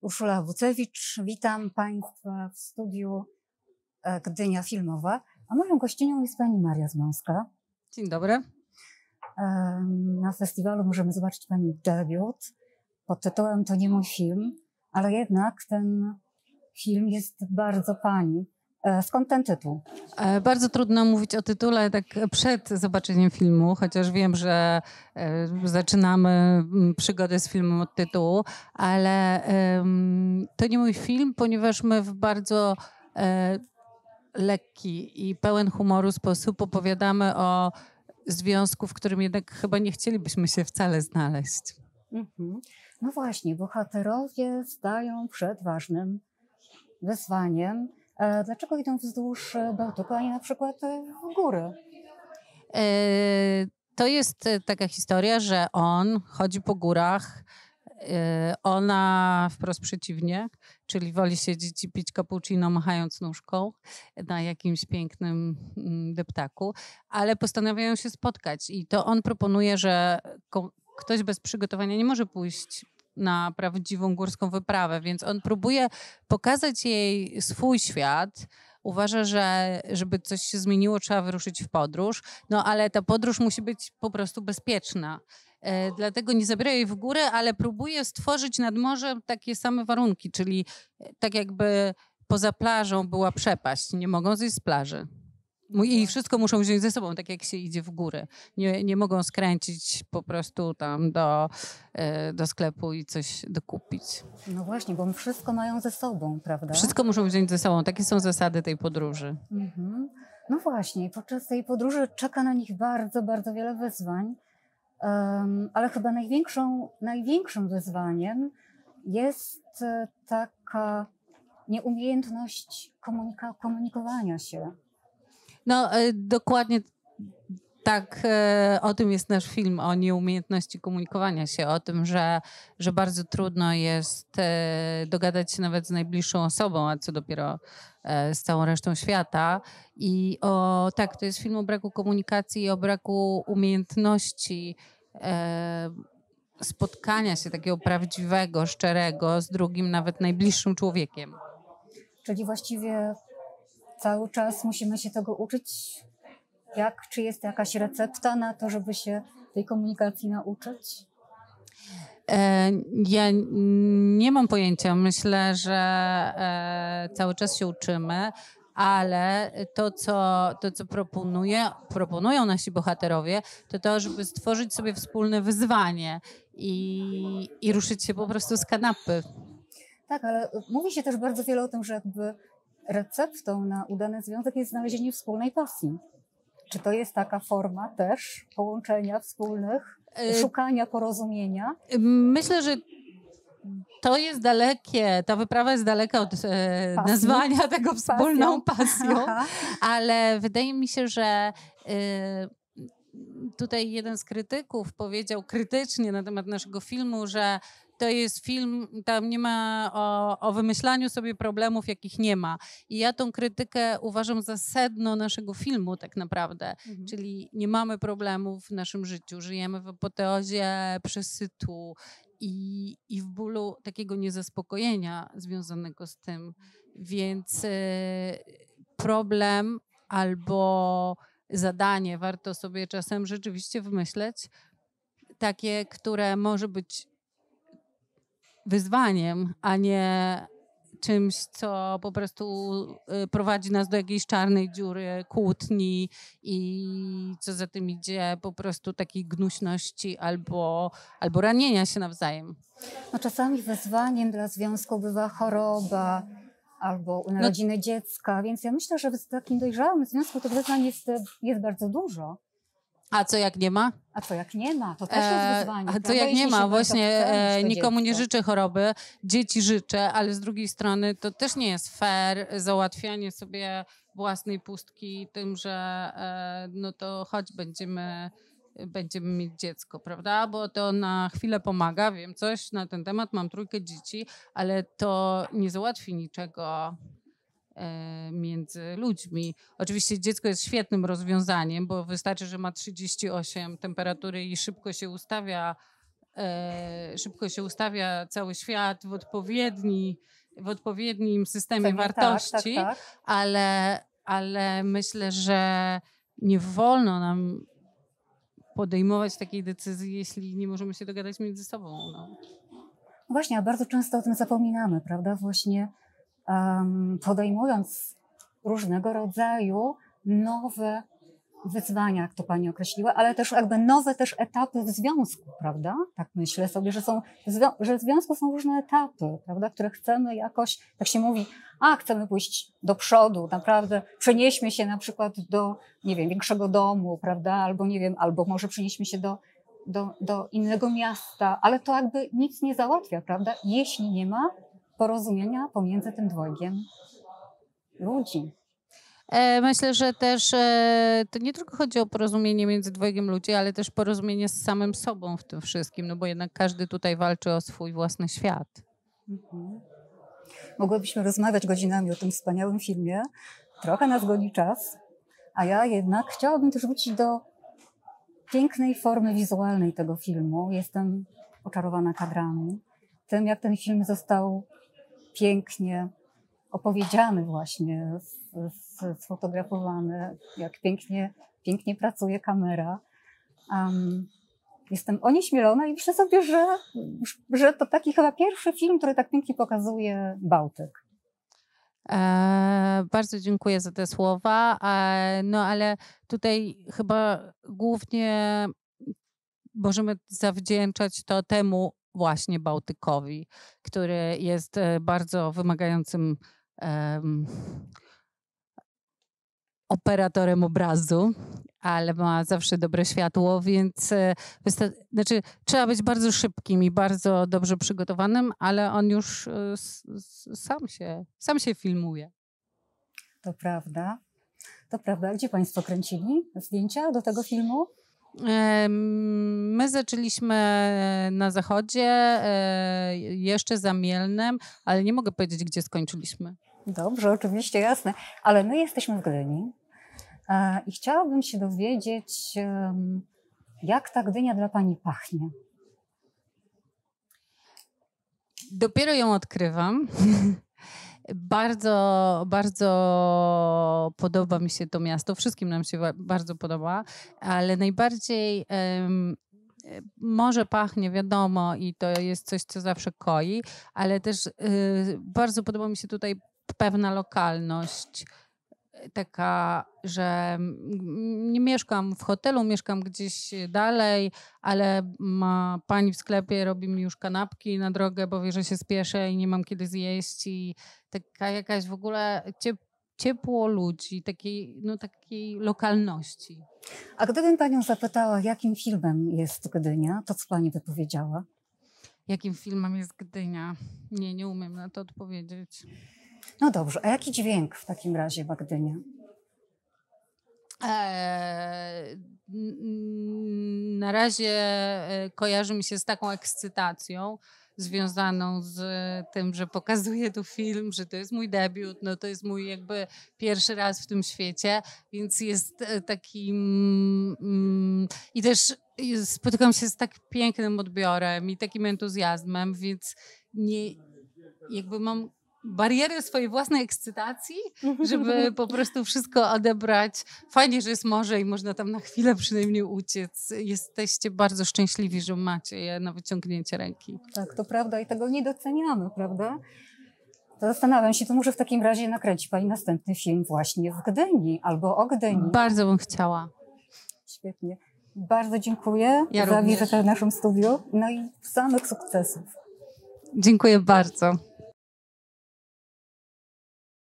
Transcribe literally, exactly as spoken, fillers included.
Urszula Wucewicz, witam Państwa w studiu Gdynia Filmowa, a moją gościnią jest Pani Maria Zmąska. Dzień dobry. Na festiwalu możemy zobaczyć Pani debiut pod tytułem To nie mój film, ale jednak ten film jest bardzo Pani. Skąd ten tytuł? Bardzo trudno mówić o tytule tak przed zobaczeniem filmu, chociaż wiem, że zaczynamy przygodę z filmem od tytułu, ale to nie mój film, ponieważ my w bardzo lekki i pełen humoru sposób opowiadamy o związku, w którym jednak chyba nie chcielibyśmy się wcale znaleźć. Mhm. No właśnie, bohaterowie stają przed ważnym wyzwaniem. Dlaczego idą wzdłuż Bałtyku, a nie na przykład w góry? To jest taka historia, że on chodzi po górach, ona wprost przeciwnie, czyli woli siedzieć i pić cappuccino machając nóżką na jakimś pięknym deptaku, ale postanawiają się spotkać i to on proponuje, że ktoś bez przygotowania nie może pójść na prawdziwą górską wyprawę, więc on próbuje pokazać jej swój świat. Uważa, że żeby coś się zmieniło, trzeba wyruszyć w podróż, no ale ta podróż musi być po prostu bezpieczna. E, dlatego nie zabiera jej w górę, ale próbuje stworzyć nad morzem takie same warunki, czyli tak jakby poza plażą była przepaść, nie mogą zejść z plaży. I wszystko muszą wziąć ze sobą, tak jak się idzie w górę. Nie, nie mogą skręcić po prostu tam do, do sklepu i coś dokupić. No właśnie, bo wszystko mają ze sobą, prawda? Wszystko muszą wziąć ze sobą. Takie są zasady tej podróży. Mhm. No właśnie, podczas tej podróży czeka na nich bardzo, bardzo wiele wyzwań, um, ale chyba największą, największym wyzwaniem jest taka nieumiejętność komunika- komunikowania się. No dokładnie tak, o tym jest nasz film, o nieumiejętności komunikowania się, o tym, że, że bardzo trudno jest dogadać się nawet z najbliższą osobą, a co dopiero z całą resztą świata. I o tak, to jest film o braku komunikacji i o braku umiejętności spotkania się takiego prawdziwego, szczerego z drugim, nawet najbliższym człowiekiem. Czyli właściwie cały czas musimy się tego uczyć. Jak, czy jest jakaś recepta na to, żeby się tej komunikacji nauczyć? E, ja nie mam pojęcia. Myślę, że e, cały czas się uczymy, ale to, co, to, co proponuje, proponują nasi bohaterowie, to to, żeby stworzyć sobie wspólne wyzwanie i, i ruszyć się po prostu z kanapy. Tak, ale mówi się też bardzo wiele o tym, że jakby receptą na udany związek jest znalezienie wspólnej pasji. Czy to jest taka forma też połączenia wspólnych, szukania porozumienia? Myślę, że to jest dalekie, ta wyprawa jest daleka od e, nazwania tego wspólną pasją, pasją ale wydaje mi się, że e, tutaj jeden z krytyków powiedział krytycznie na temat naszego filmu, że to jest film, tam nie ma o, o wymyślaniu sobie problemów, jakich nie ma. I ja tą krytykę uważam za sedno naszego filmu tak naprawdę. Mhm. Czyli nie mamy problemów w naszym życiu. Żyjemy w apoteozie przesytu i, i w bólu takiego niezaspokojenia związanego z tym. Więc y, problem albo zadanie warto sobie czasem rzeczywiście wymyśleć. Takie, które może być wyzwaniem, a nie czymś, co po prostu prowadzi nas do jakiejś czarnej dziury, kłótni i co za tym idzie po prostu takiej gnuśności albo, albo ranienia się nawzajem. No czasami wyzwaniem dla związku bywa choroba albo urodziny no, dziecka, więc ja myślę, że w takim dojrzałym związku tych wyzwań jest, jest bardzo dużo. A co jak nie ma? A co jak nie ma? To też jest wyzwanie. A co jak nie ma? Właśnie e, nikomu nie życzę choroby, dzieci życzę, ale z drugiej strony to też nie jest fair załatwianie sobie własnej pustki tym, że e, no to chodź będziemy, będziemy mieć dziecko, prawda? Bo to na chwilę pomaga, wiem coś na ten temat, mam trójkę dzieci, ale to nie załatwi niczego między ludźmi. Oczywiście dziecko jest świetnym rozwiązaniem, bo wystarczy, że ma trzydzieści osiem temperatury i szybko się ustawia e, szybko się ustawia cały świat w odpowiedni, w odpowiednim systemie Pewnie wartości, tak, tak, tak. Ale, ale myślę, że nie wolno nam podejmować takiej decyzji, jeśli nie możemy się dogadać między sobą. No. Właśnie, a bardzo często o tym zapominamy, prawda? Właśnie um, podejmując różnego rodzaju nowe wyzwania, jak to pani określiła, ale też jakby nowe też etapy w związku, prawda? Tak myślę sobie, że są, że w związku są różne etapy, prawda? Które chcemy jakoś, tak się mówi, a chcemy pójść do przodu, naprawdę przenieśmy się na przykład do, nie wiem, większego domu, prawda? Albo nie wiem, albo może przenieśmy się do, do, do innego miasta, ale to jakby nic nie załatwia, prawda? Jeśli nie ma porozumienia pomiędzy tym dwojgiem ludzi. Myślę, że też e, to nie tylko chodzi o porozumienie między dwojgiem ludzi, ale też porozumienie z samym sobą w tym wszystkim, no bo jednak każdy tutaj walczy o swój własny świat. Mhm. Mogłybyśmy rozmawiać godzinami o tym wspaniałym filmie. Trochę nas goni czas, a ja jednak chciałabym też wrócić do pięknej formy wizualnej tego filmu. Jestem oczarowana kadrami. Tym, jak ten film został pięknie opowiedziany właśnie, sfotografowany, jak pięknie, pięknie pracuje kamera. Um, jestem onieśmielona i myślę sobie, że, że to taki chyba pierwszy film, który tak pięknie pokazuje Bałtyk. E, bardzo dziękuję za te słowa, e, no ale tutaj chyba głównie możemy zawdzięczać to temu właśnie Bałtykowi, który jest bardzo wymagającym um, operatorem obrazu, ale ma zawsze dobre światło, więc wysta- znaczy, trzeba być bardzo szybkim i bardzo dobrze przygotowanym, ale on już s- s- sam się, sam się filmuje. To prawda. To prawda. Gdzie państwo kręcili zdjęcia do tego filmu? My zaczęliśmy na zachodzie, jeszcze za Mielnem, ale nie mogę powiedzieć, gdzie skończyliśmy. Dobrze, oczywiście, jasne. Ale my jesteśmy w Gdyni i chciałabym się dowiedzieć, jak ta Gdynia dla pani pachnie. Dopiero ją odkrywam. Bardzo, bardzo podoba mi się to miasto. Wszystkim nam się bardzo podoba, ale najbardziej um, może pachnie, wiadomo, i to jest coś, co zawsze koi, ale też y, bardzo podoba mi się tutaj pewna lokalność. Taka, że nie mieszkam w hotelu, mieszkam gdzieś dalej, ale ma pani w sklepie robi mi już kanapki na drogę, bo wie, że się spieszę i nie mam kiedy zjeść i taka jakaś w ogóle ciepło ludzi, takiej, no, takiej lokalności. A gdybym panią zapytała, jakim filmem jest Gdynia, to co pani by powiedziała? Jakim filmem jest Gdynia? Nie, nie umiem na to odpowiedzieć. No dobrze, a jaki dźwięk w takim razie ma Gdynia? Eee, na razie kojarzy mi się z taką ekscytacją związaną z tym, że pokazuję tu film, że to jest mój debiut, no to jest mój jakby pierwszy raz w tym świecie, więc jest takim mm, i też spotykam się z tak pięknym odbiorem i takim entuzjazmem, więc nie, jakby mam barierę swojej własnej ekscytacji, żeby po prostu wszystko odebrać. Fajnie, że jest morze i można tam na chwilę przynajmniej uciec. Jesteście bardzo szczęśliwi, że macie je na wyciągnięcie ręki. Tak, to prawda i tego nie doceniamy, prawda? To zastanawiam się, to może w takim razie nakręci pani następny film właśnie w Gdyni albo o Gdyni. Bardzo bym chciała. Świetnie. Bardzo dziękuję ja za wizytę w naszym studiu. No i samych sukcesów. Dziękuję bardzo.